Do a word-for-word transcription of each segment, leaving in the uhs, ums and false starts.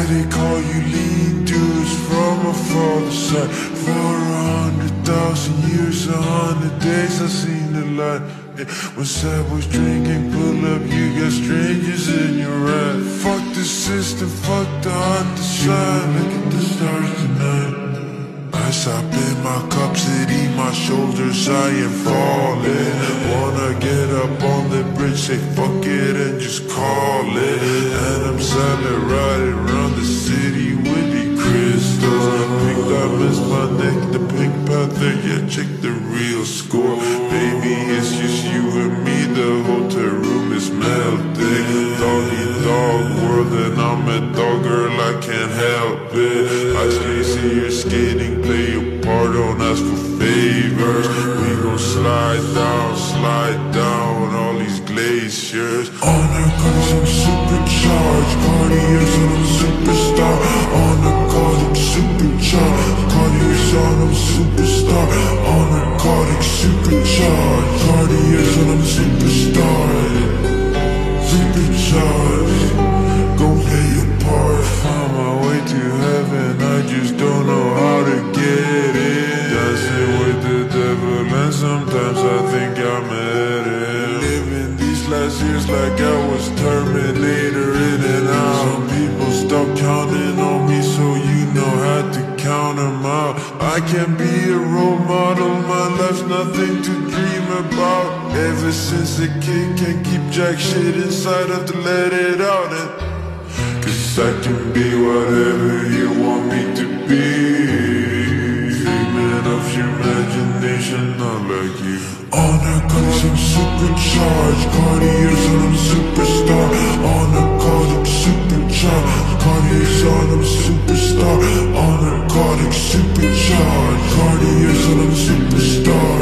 they call you lean dudes from a father's side. For a hundred thousand years, a hundred days, I seen the light. When Sad was drinking, pull up, you got strangers in your ride. Fuck the system, fuck the underside. Look at the stars tonight. Ice up in my cup, city, my shoulders, I am falling. Wanna get up on the bridge, say fuck it and just call it. And I'm silent, riding around the city with the crystals. Pink diamonds, my neck, the Pink Panther, yeah, check the real score. Baby, it's just you and me, the hotel room is melting. Doggy dog world and I'm a dog girl, I can't help it. I can't see you skating, play your part, don't ask for favors. We gon' slide down, slide down all these glaciers. On the cause I'm supercharged, Cartiers and I'm superstar. On the cause I'm supercharged, Cartiers on I'm superstar. On the cause I'm supercharged, Cartiers and I'm superstar. Supercharged, go play your part. Find my way to heaven, I just don't know how to get it. Dancing with the devil and sometimes I think I'm at it. Living these last years like I was Terminator in and out. Some people stop counting on me, so you know how to count them out. I can't be a role model, my life's nothing to dream about. Ever since a kid can't keep jack shit inside, have to let it out. And cause I can be whatever you want me to be. Figment of your imagination, not like you. On the cause I'm supercharged, Cartiers and I'm superstar. On the cause I'm supercharged, Cartiers on I'm superstar. On the cause I'm supercharged, Cartiers and I'm superstar.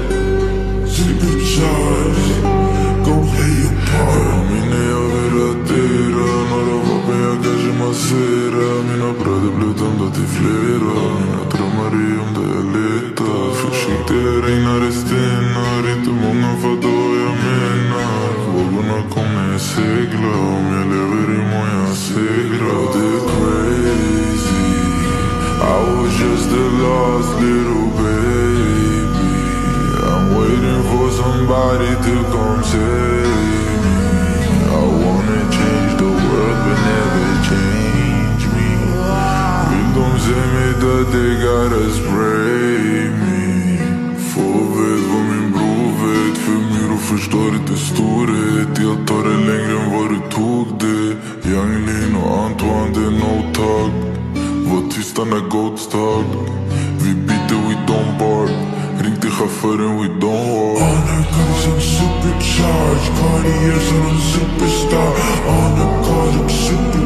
Supercharged, go play your part. Mine jag verdadeira, några vapen jag kanske masserar. Mina bröder blev dömda till flera. Mina drömmar är om det jag letar. Försiktigt, det regnar i stenar. Inte många fattar vad jag menar. Vågorna kommer jag segla. Om jag lever imorgon jag segrar. Det är crazy, I was just a lost little baby. I'm waiting for somebody to come save me. I wanna change the world but never change me. Vill de se mig död, they gotta spray me. Få vet vad min bror vet, för myro förstår inte storhet. Jag tar det längre än vad du tog det. Young och Ant Wan, det är no talk. Var tysta när goats talk. Vi biter, we don't bark. Ring till chauffören, we don't walk. On the cause I'm supercharged, Cartiers and I'm superstar. On the cause I'm super